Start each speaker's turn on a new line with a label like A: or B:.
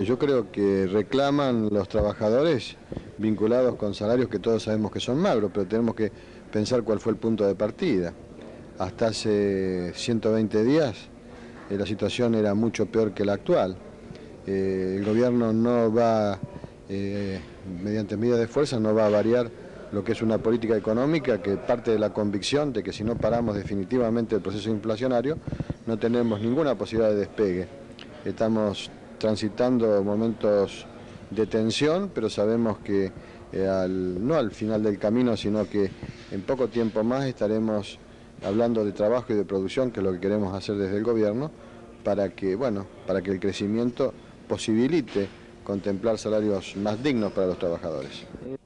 A: Yo creo que reclaman los trabajadores vinculados con salarios que todos sabemos que son magros, pero tenemos que pensar cuál fue el punto de partida. Hasta hace 120 días la situación era mucho peor que la actual. El gobierno no va, mediante medidas de fuerza, no va a variar lo que es una política económica que parte de la convicción de que si no paramos definitivamente el proceso inflacionario, no tenemos ninguna posibilidad de despegue. Estamos transitando momentos de tensión, pero sabemos que no al final del camino, sino que en poco tiempo más estaremos hablando de trabajo y de producción, que es lo que queremos hacer desde el gobierno, para que el crecimiento posibilite contemplar salarios más dignos para los trabajadores.